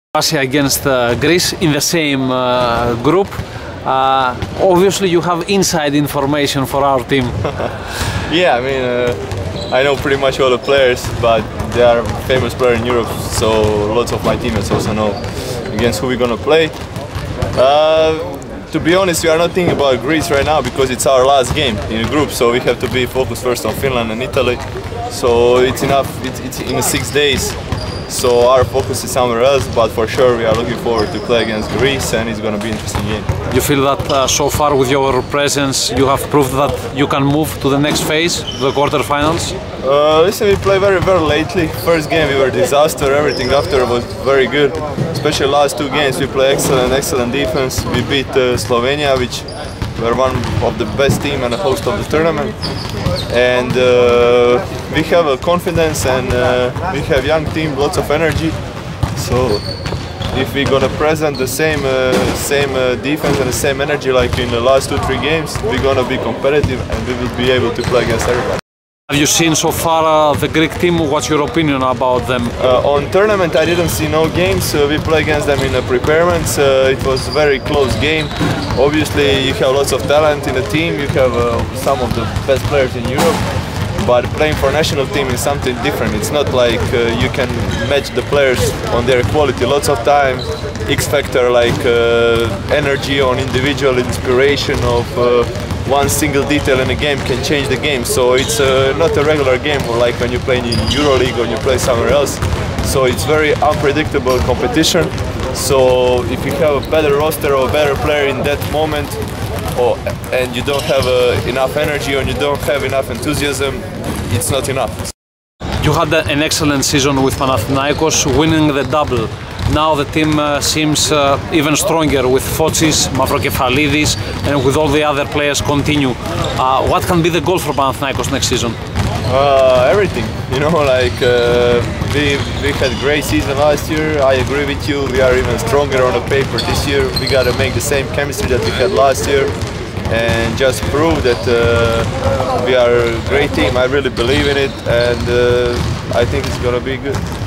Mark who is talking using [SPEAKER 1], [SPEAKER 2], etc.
[SPEAKER 1] Croatia against Greece in the same group. Obviously you have inside information for our team.
[SPEAKER 2] Yeah, I mean, I know pretty much all the players, but they are famous players in Europe, so lots of my teammates also know against who we're gonna play. To be honest, we are not thinking about Greece right now because it's our last game in the group, so we have to be focused first on Finland and Italy. So it's enough, it's in 6 days. So our focus is somewhere else, but for sure we are looking forward to play against Greece, and it's going to be an interesting game.
[SPEAKER 1] You feel that so far with your presence you have proved that you can move to the next phase, the quarterfinals?
[SPEAKER 2] Listen, we played very well lately. First game we were a disaster, everything after was very good. Especially last 2 games we play excellent defense. We beat Slovenia, which were one of the best team and a host of the tournament. And we have a confidence, and we have young team, lots of energy. So if we're gonna present the same defense and the same energy like in the last 2-3 games, we're gonna be competitive and we will be able to play against everybody.
[SPEAKER 1] Have you seen so far the Greek team? What's your opinion about them?
[SPEAKER 2] On tournament I didn't see no games. We play against them in the preparements. It was a very close game. Obviously you have lots of talent in the team, you have some of the best players in Europe, but playing for national team is something different. It's not like you can match the players on their quality. Lots of time, X factor like energy on individual inspiration of one single detail in a game can change the game. So it's not a regular game like when you play in EuroLeague or you play somewhere else. So it's very unpredictable competition. So if you have a better roster or a better player in that moment, and you don't have enough energy or you don't have enough enthusiasm, it's not enough.
[SPEAKER 1] You had an excellent season with Panathinaikos, winning the double. Now the team seems even stronger with Fotis, Mavrokephalides, and with all the other players continue. What can be the goal for Panathinaikos next season?
[SPEAKER 2] Everything, you know, like we had a great season last year. I agree with you, we are even stronger on the paper this year. We got to make the same chemistry that we had last year and just prove that we are a great team. I really believe in it, and I think it's going to be good.